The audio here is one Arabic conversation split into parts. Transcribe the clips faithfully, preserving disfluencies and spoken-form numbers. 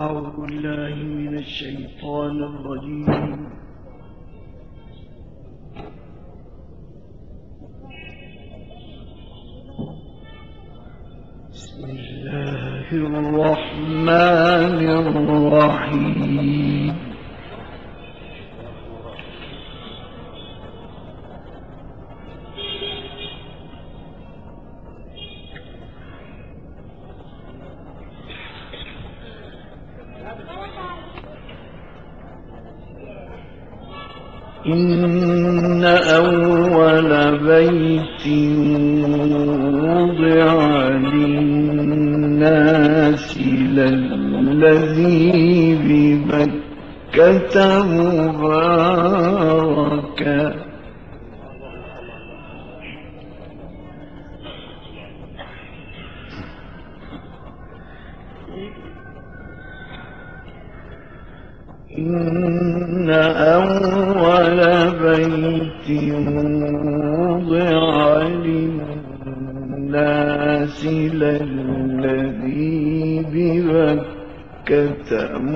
أعوذ بالله من الشيطان الرجيم. بسم الله الرحمن الرحيم. إن أول بيت وضع للناس للذي ببكة مباركا إن أول بيت وضع للناس للذي ببكة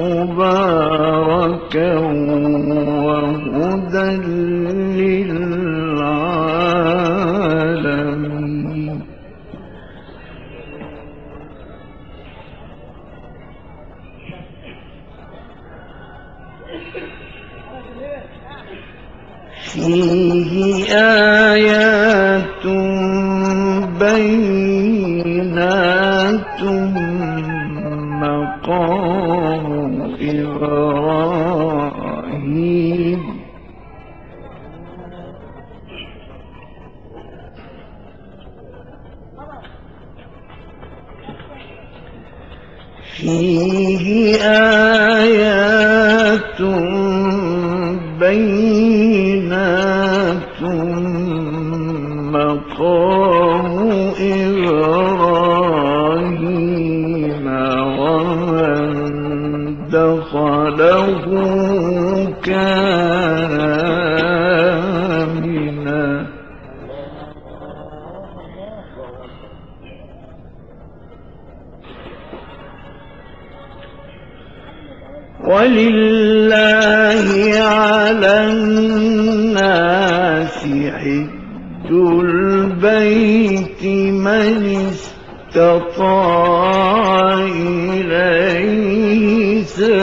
مباركا وهدى للعالمين. فيه آيات بينات مقام إبراهيم فيه آيات بينات مقام إبراهيم ومن دخله كان آمنا. ولله على الناس حج البيت من استطاع إليه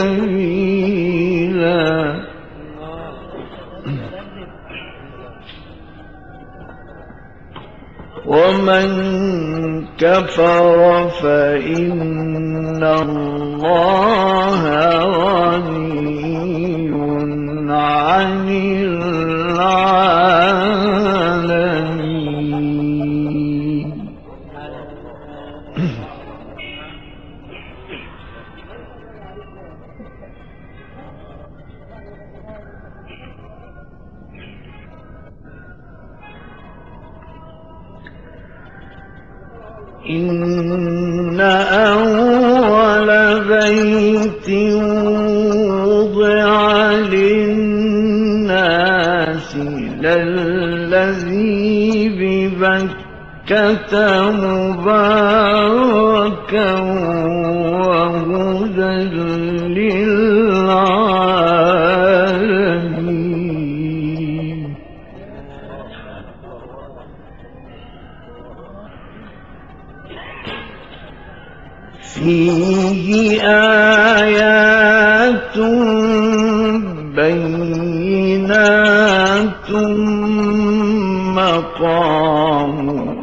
سبيلا ومن كفر فإن الله غني عن العالمين. إن أول بيت وضع للناس للذي ببكة مباركا وهدى للعالمين. فيه آيات بينات مقام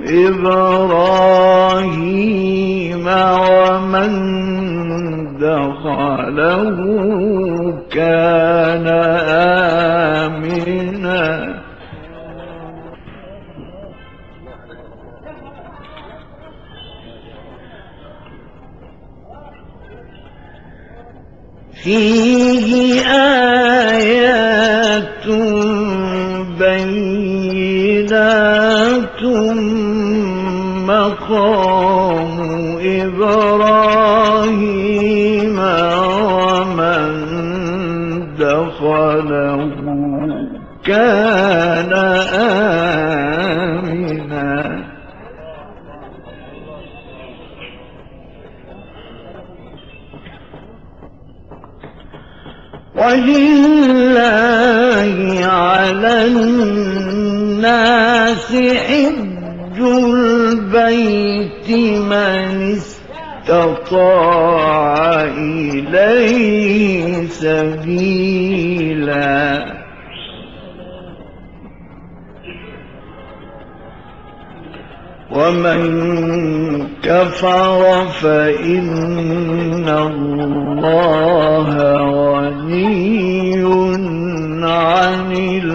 إبراهيم ومن دخله كان آمنا. فيه آيات بينات مقام إبراهيم ومن دخله كان آمنا. ولله على الناس حج البيت من استطاع إليه سبيلا ومن كفر فإن الله غني عن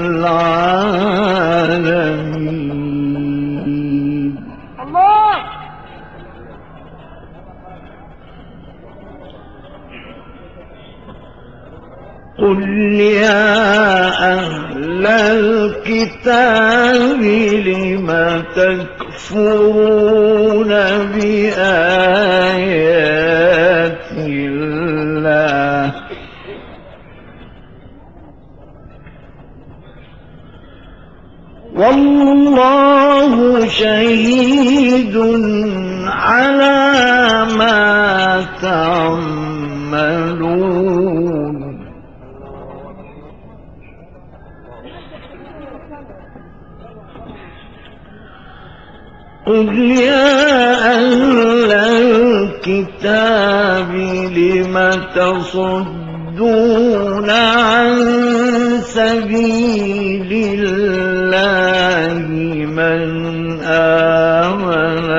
العالمين. الله. قل يا أهل الكتاب لم تكفرون بآيات الله والله شهيد على ما تعملون. قل يا أهل الكتاب لم تصدون عن سبيل الله من آمن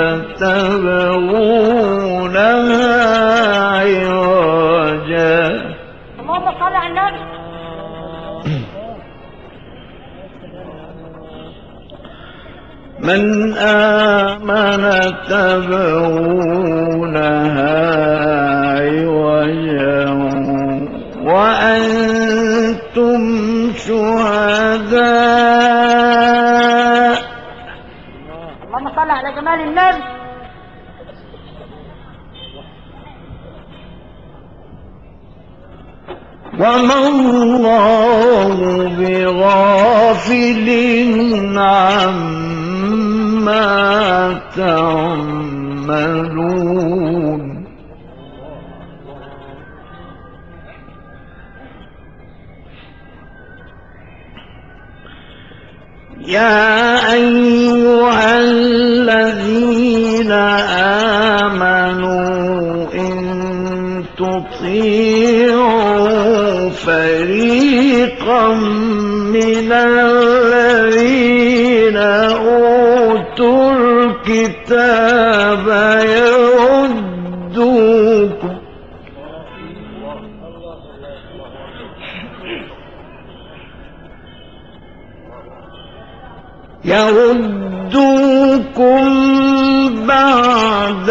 تبغونها عوجا. اللهم صل على النبي. من آمن تبغونها عوجا وأنتم شهداء. اللهم صل على جمال النبي. وما الله بغافل عما تعملون. يا أيها الذين آمنوا إن تطيعوا فريقا من الذين أوتوا الكتاب يردوكم يردوكم بعد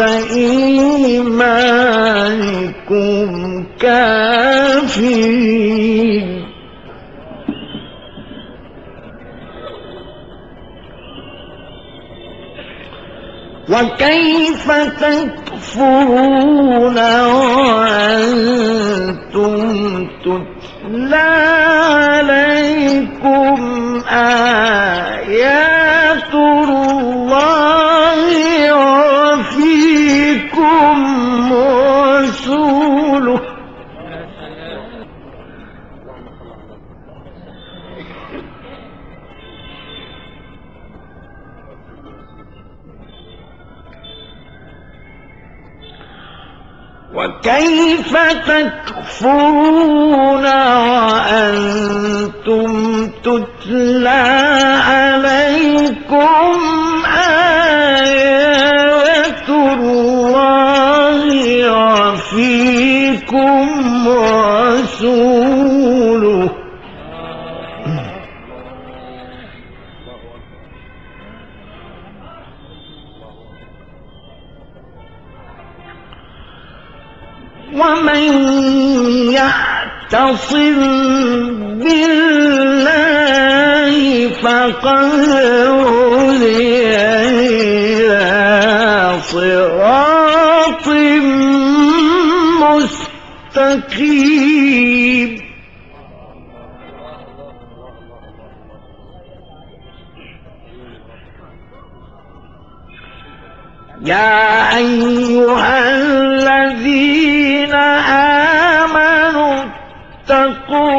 إيمانكم كافرين. وكيف تكفرون وأنتم تتلى عليكم آيات الله وفيكم رسوله وكيف تكفرون وأنتم تتلى عليكم آيات الله وفيكم رسوله ومن يعتصم بالله فقد هدي إلى صراط مستقيم. يا أيها الذين آمنوا اتقوا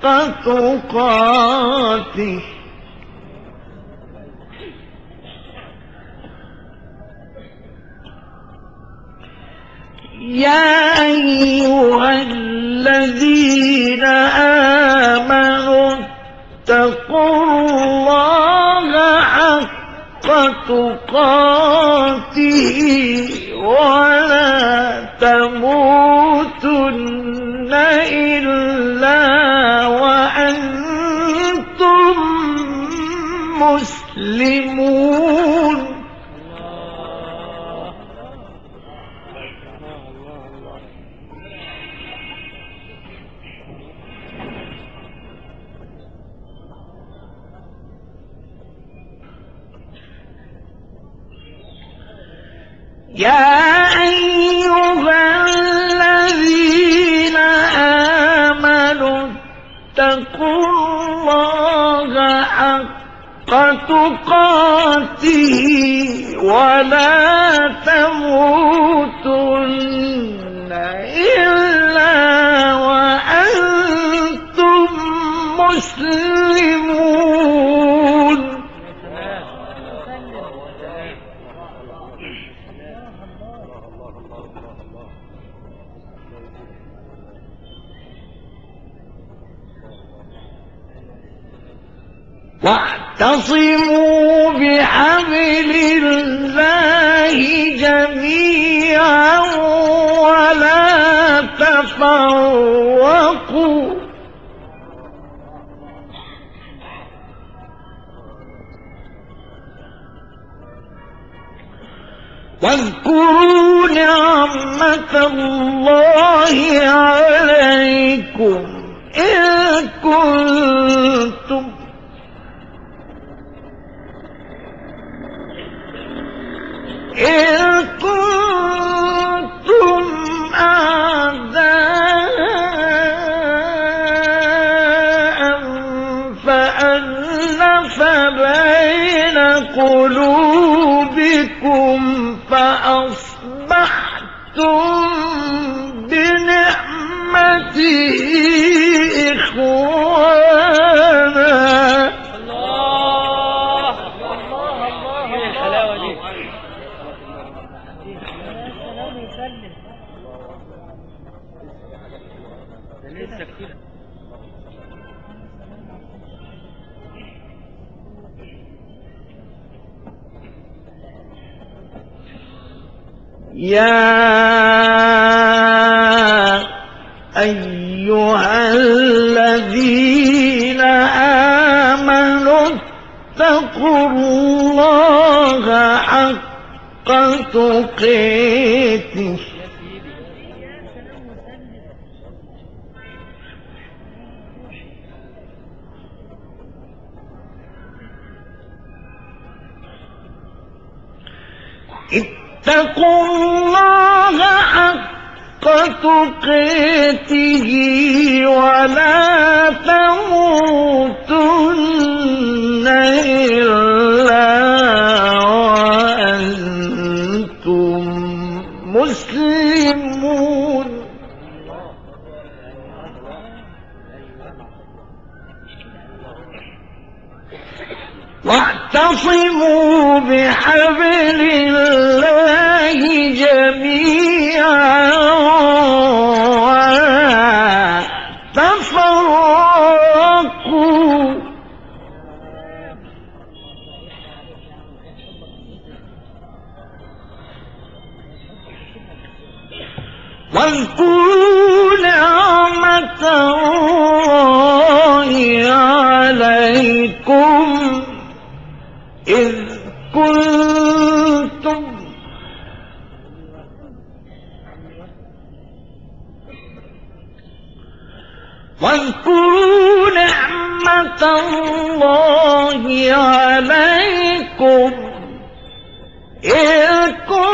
تقاته يا أيها الذين آمنوا اتقوا الله حق تقاته ولا تموتن إلا وأنتم مسلمون. يا أيها الذين آمنوا اتقوا الله حق تقاته ولا تموتن إلا وأنتم مسلمون. واعتصموا بحبل الله جميعا ولا تفرقوا واذكروا نعمة الله عليكم إذ كنتم إذ كنتم أعداء فألف بين قلوبكم فأصبحتم بنعمته إخوانا. يا أيها الذين آمنوا اتقوا الله حق تقاته اتقوا الله حق تقاته ولا تموتن إلا وأنتم مسلمون. واعتصموا بحبل الله جميعا ولا تفرقوا واذكروا نعمة الله عليكم إذ كنتم واذكروا نعمة الله عليكم إذ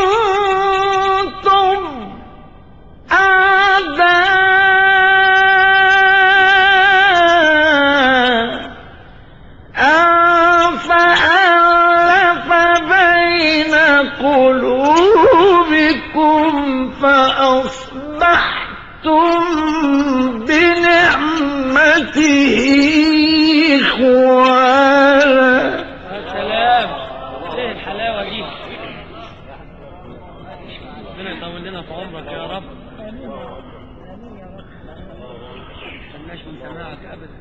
كنتم أعداء فألف بين قلوبكم فأصبحتم بنعمته إخوانا. يا سلام، ايه الحلاوه دي؟ ربنا يطول لنا في عمرك يا رب. ما من سماعك ابدا.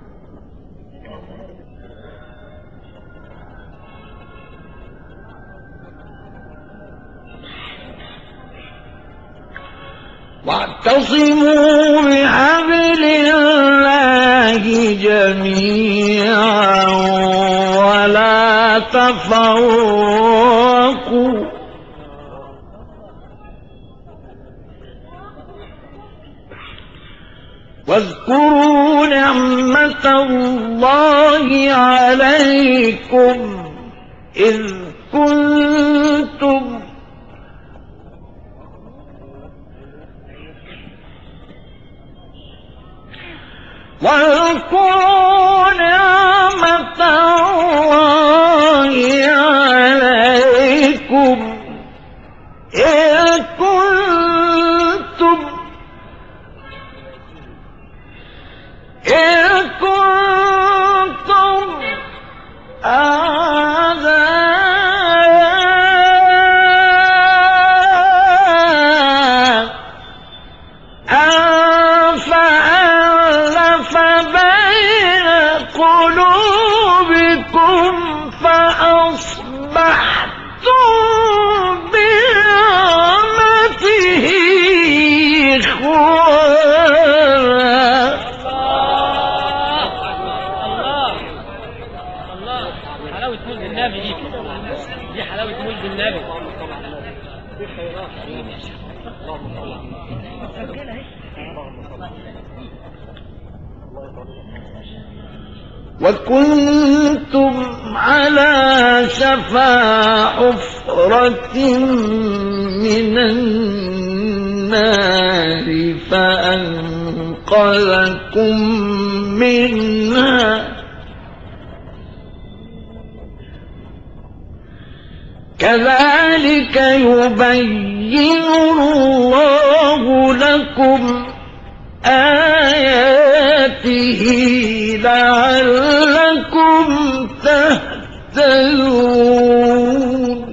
واعتصموا بحبل الله جميعا ولا تفرقوا واذكروا نعمة الله عليكم إذ كنتم واذكروا نعمة الله عليكم إذ كنتم إذ كنتم أعداء فألف بين قلوبكم فأصبحتم بنعمته إخوانا. حلاوة مولد النبي دي، دي حلاوة مولد النبي. وكنتم على شفا حفرة من النار فأنقذكم منها كذلك يبين الله لكم آياته لعلكم تهتدون.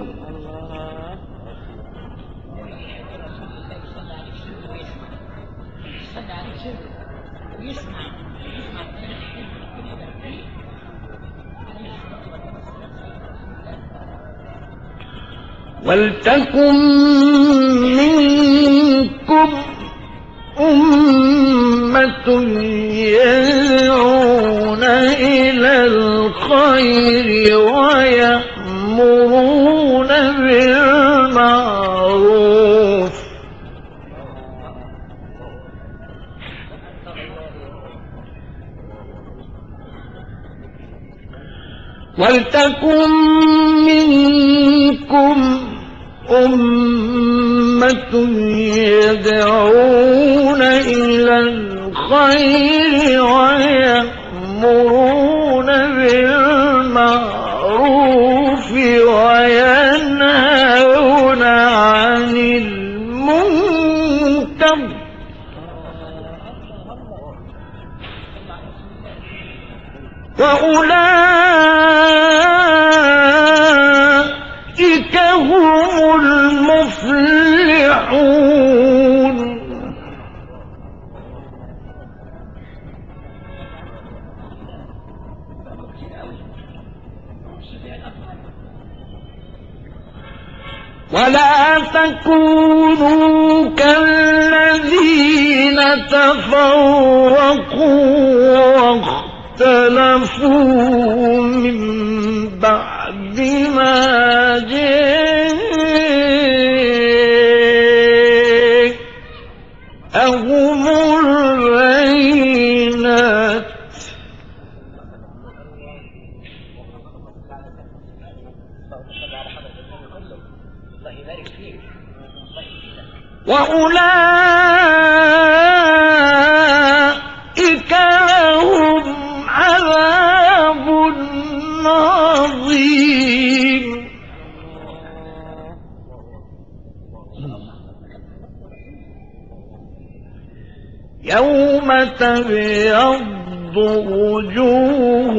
ولتكن منكم أمة يدعون إلى الخير ويأمرون بالمعروف ولتكن منكم أمة يدعون إلى الخير ويأمرون بالمعروف وينهون عن المنكر وأولئك هم المفلحون. ولا تكونوا كالذين تفرقوا واختلفوا من بعد ما جاءهم البينات وأولئك لهم عذاب عظيم. يوم تبيض وجوه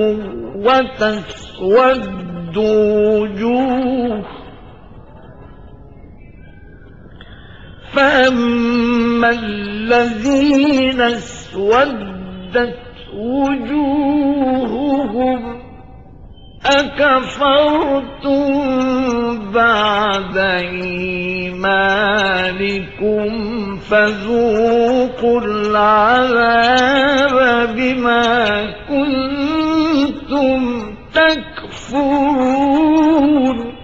وتسود وجوه فأما الذين اسودت وجوههم أكفرتم بعد إيمانكم فذوقوا العذاب بما كنتم تكفرون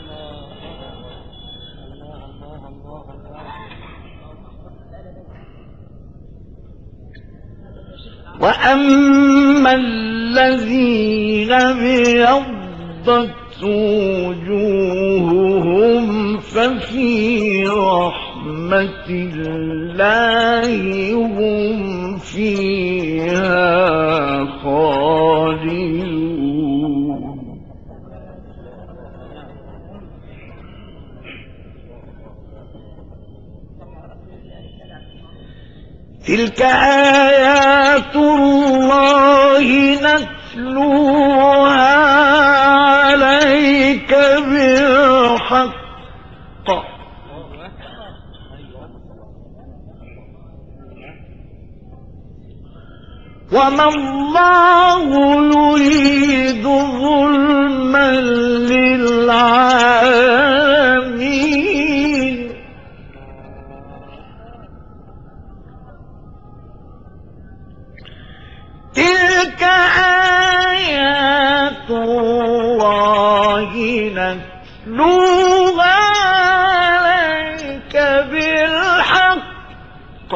وأما الذين ابيضت وجوههم ففي رحمة الله هم فيها خالدون تلك آيات الله نتلوها عليك بالحق وما الله يريد ظلما للعالمين تلك آيات الله نتلوها عليك بالحق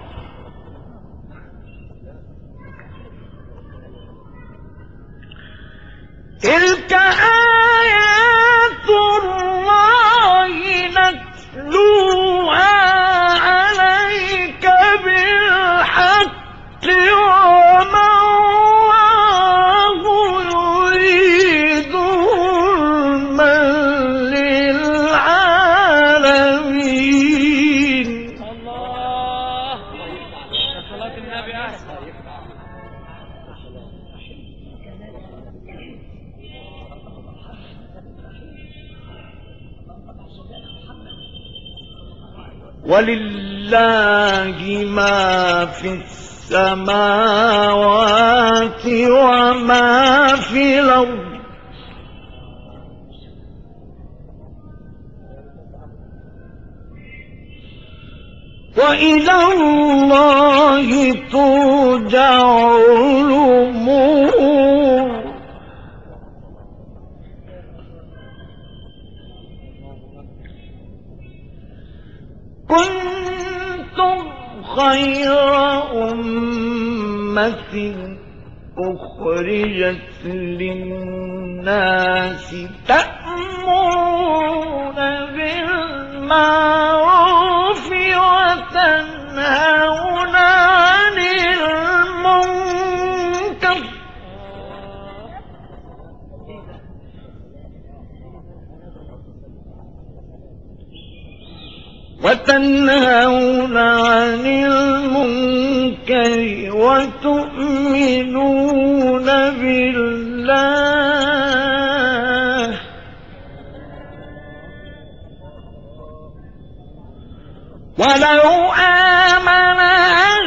تلك آيات الله نتلوها عليك بالحق وما الله يريد ظلما للعالمين الله يا صلاة النبي أحسن ولله ما في السماوات وما في الأرض وإلى الله ترجع الأمور كنتم خير أمة أخرجت للناس تأمرون بالمعروف وتنهون عن المنكر وتنهون عن المنكر وتؤمنون بالله ولو آمن أهل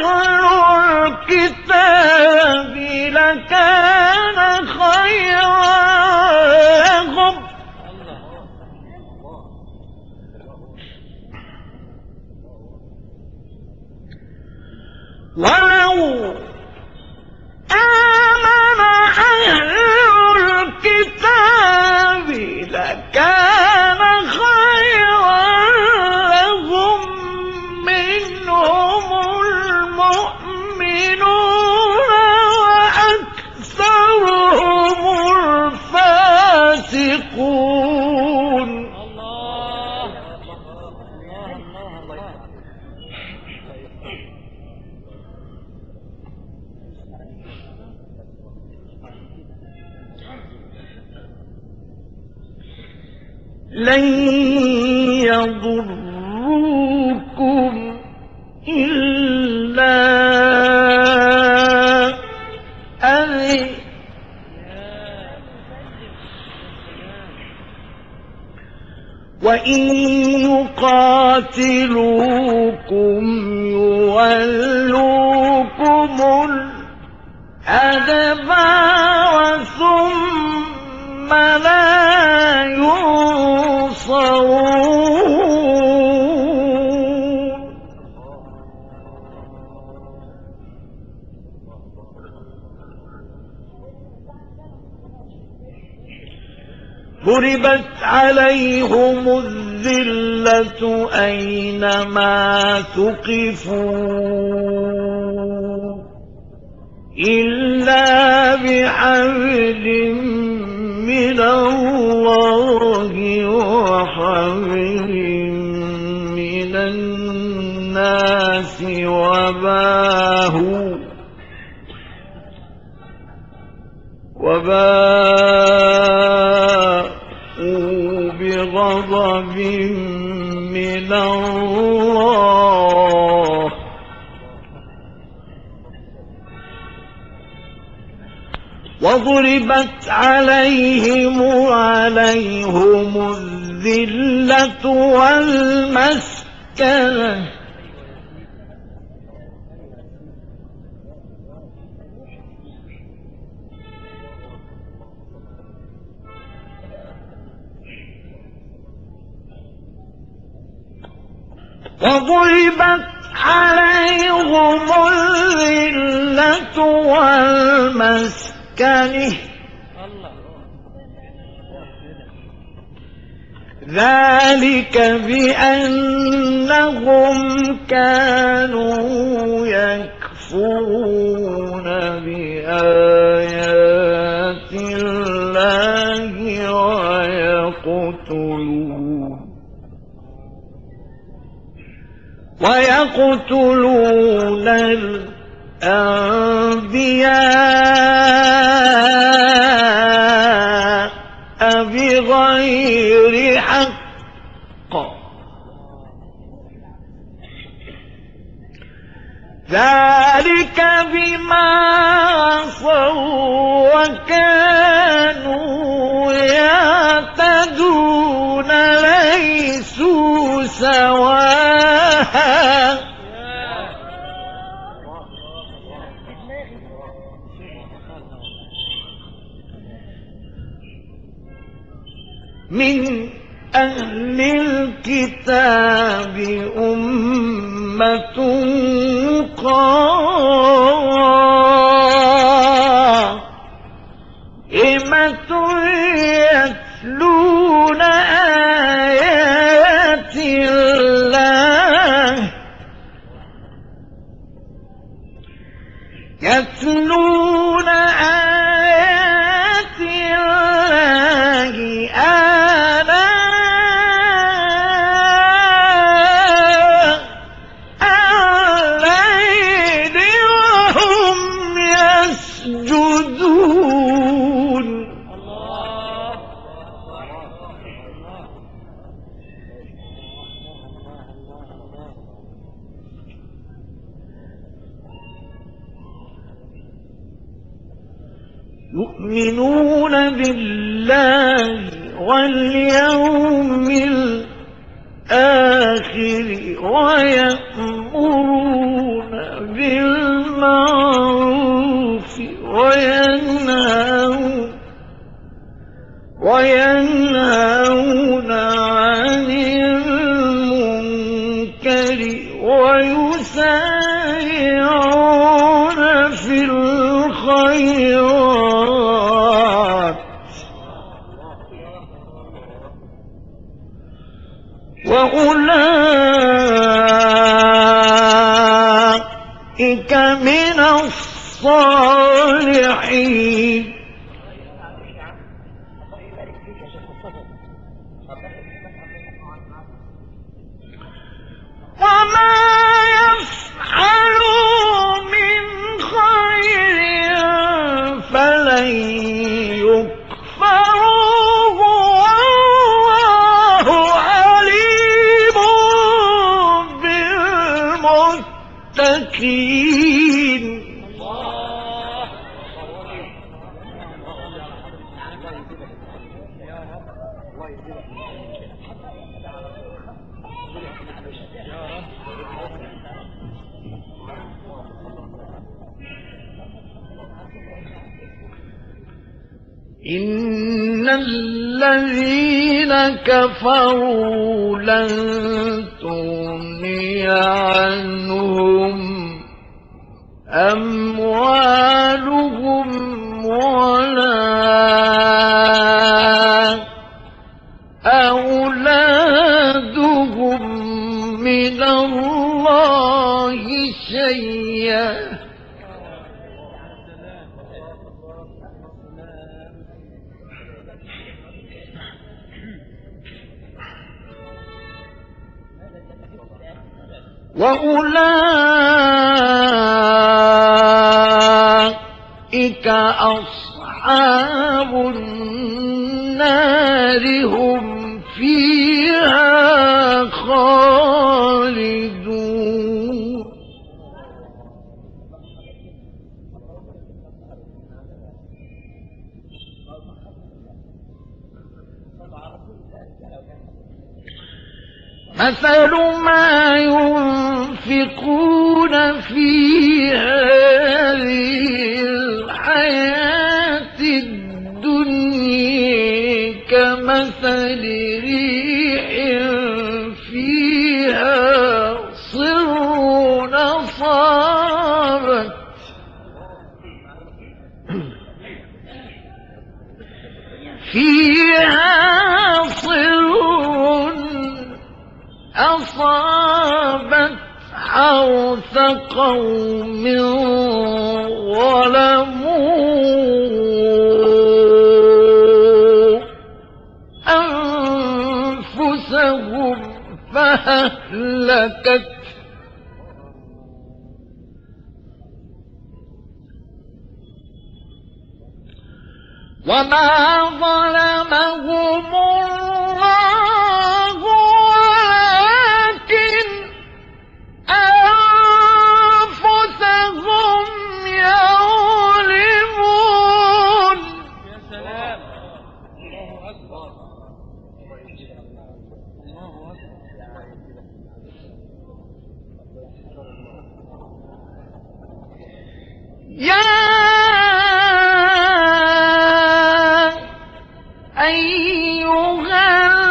الكتاب لكان خيرا لهم ولو آمن أهل الكتاب لكان خيرا لهم منهم المؤمنون وأكثرهم الفاسقون لن يضروكم إلا وإن يقاتلوكم يولوكم الأدبار ثم لا ينصرون ضربت عليهم الذلة أينما ثقفوا إلا بحبل من الله وحبل من الناس وباهوا وباءوا بغضب من الله وضربت عليهم عليهم الذلة والمسكنة وضربت عليهم الذلة والمسكنة ذلك بأنهم كانوا يكفرون بآيات الله ويقتلون ويقتلون الأنبياء بغير حق ذلك بما عصوا وكانوا يعتدون ليسوا سواء من أهل الكتاب أمة قائمة يتلون آيات الله يتلون آيات الله يؤمنون بالله واليوم الآخر ويأمرون بالمعروف وينهون وينهون عن المنكر ويسارعون في الخيرات وأولئك من الصالحين وما يفعلوا من خير فلن يكفروه والله عليم بالمتقين إن الذين كفروا لن تغني عنهم أموالهم ولا أولادهم من الله شيئا وأولئك أصحاب النار هم فيها خالدون مثل ما ينفقون في هذه الحياة الدنيا كمثل ريح فيها صر أصابت فيها صر أصابت حرث قوم ظلموا أنفسهم فأهلكت وما ظلمهم الله ولكن أنفسهم يظلمون. يا سلام. الله أكبر. الله أكبر. يا أيها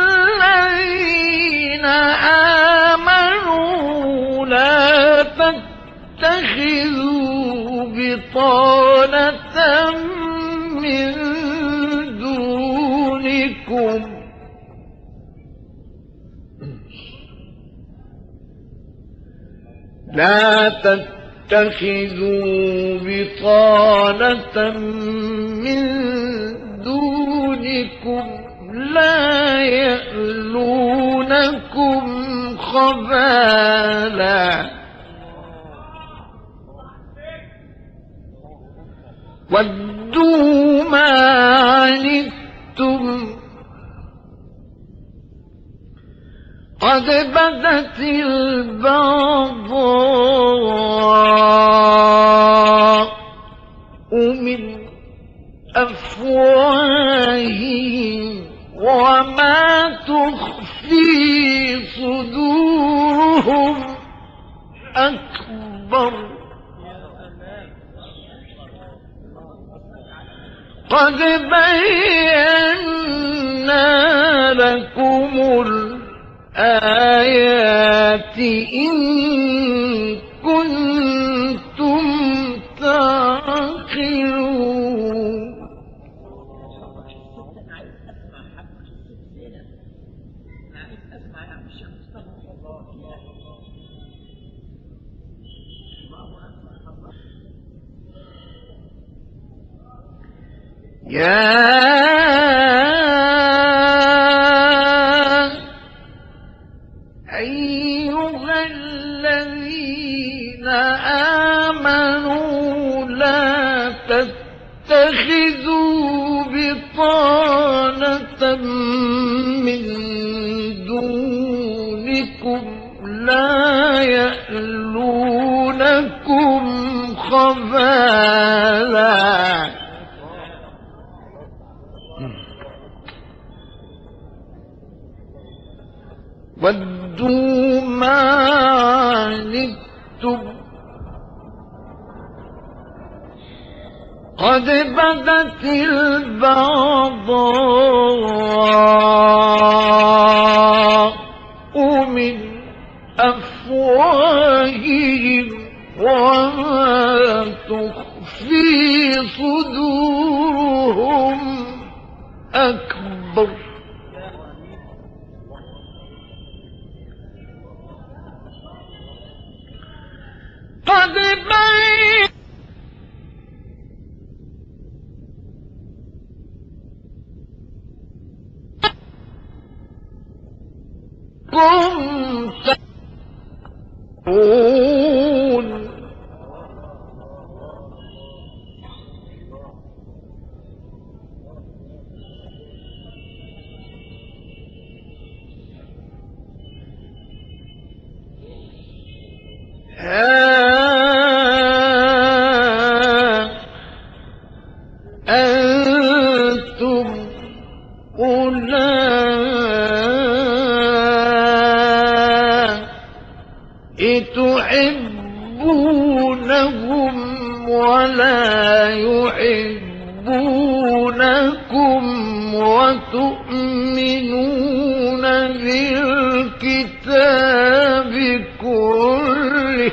الذين آمنوا لا تتخذوا بطانة من دونكم لا تتخذوا بطانة من دونكم لا يألونكم خبالا ودوا ما عنتم قد بدت البغضاء من أفواههم وما تخفي صدورهم أكبر قد بينا لكم الآيات إن كنتم تعقلون. يا أيها الذين آمنوا لا تتخذوا بطانة من دونكم لا يألونكم خبالا ودوا ما عنتم قد بدت البغضاء من أفواههم وما تخفي صدورهم أكبر. قد بين كنت تقول ها أنتم أولئك تحبونهم ولا يحبونكم وتؤمنون بالكتاب كله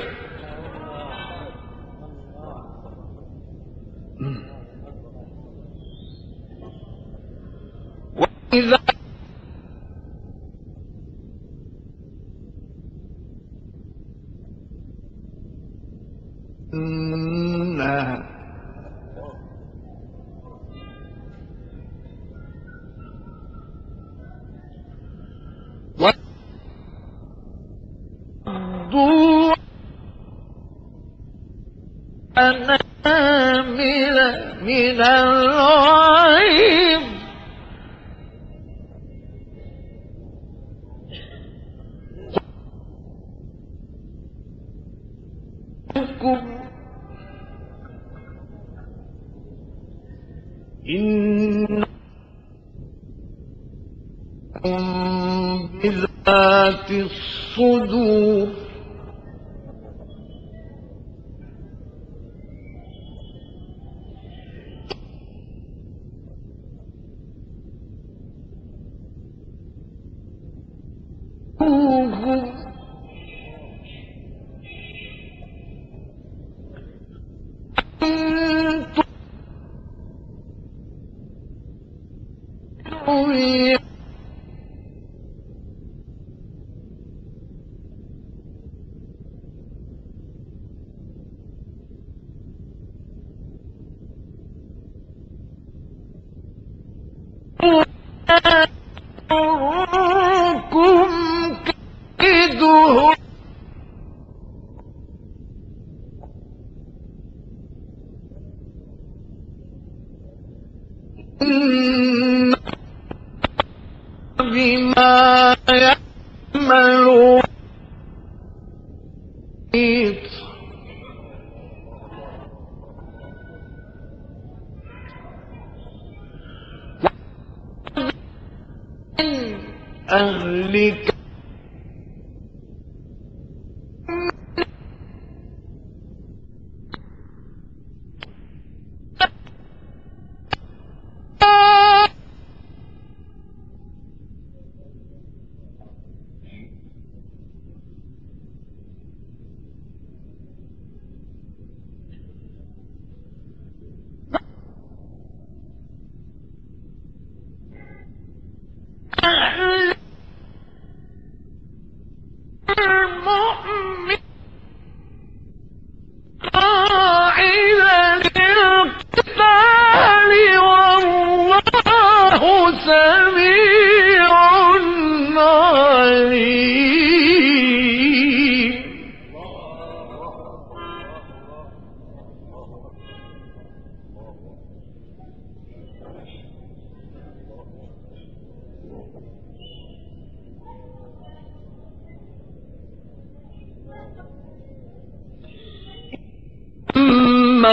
وإذا وَدُّوا أنامل من الغيظ إنكم بذات الصدور يَأْمُرُكُمْ كَيْدُهُمْ إِنَّ بِمَا يَعْمَلُونَ محيط. أهلك المؤمن قاعدا للقتال والله سميع عليم. أما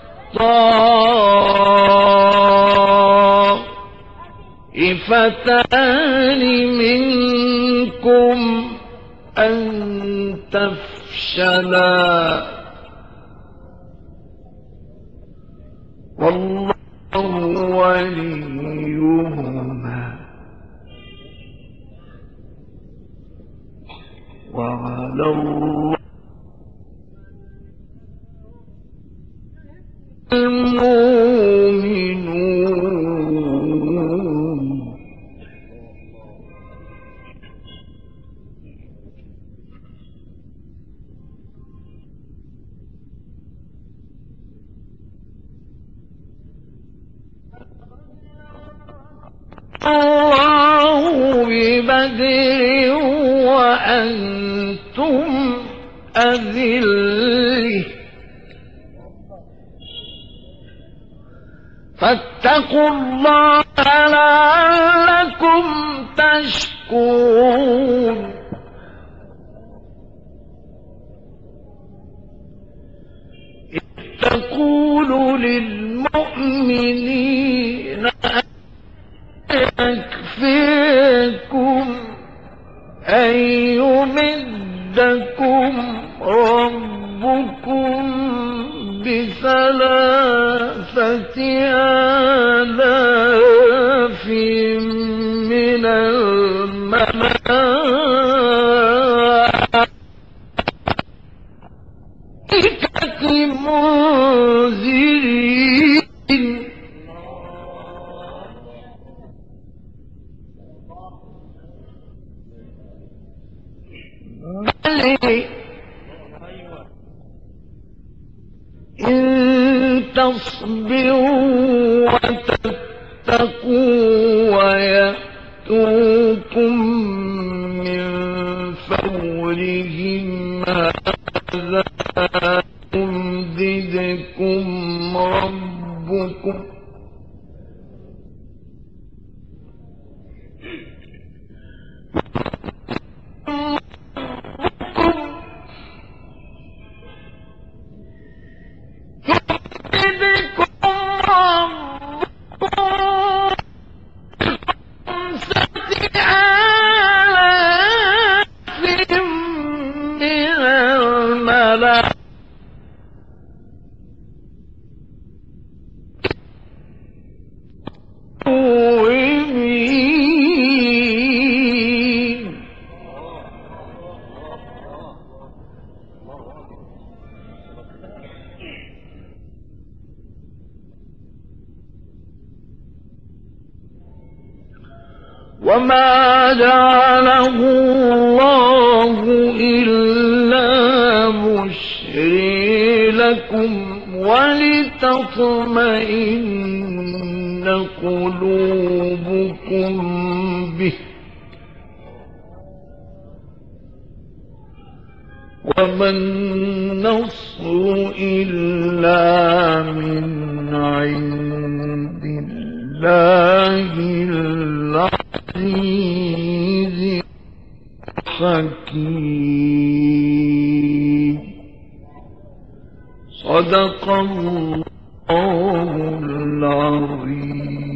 الطائفتان منكم أن تفشلا فالله وليهما وعلى الله المؤمنون. الله ببدر وأنتم أذلة فاتقوا الله لعلكم تشكرون. إذ تقول للمؤمنين يكفيكم أن يمدكم ربكم بثلاثة آلاف من الملائكة منزلين. إن تصبروا وتتقوا ويأتوكم من فورهم هذا يمددكم ربكم وما جعله الله إلا بشرى لكم ولتطمئن قلوبكم به وما النصر إلا من عند الله العزيز الحكيم. صدق الله العظيم.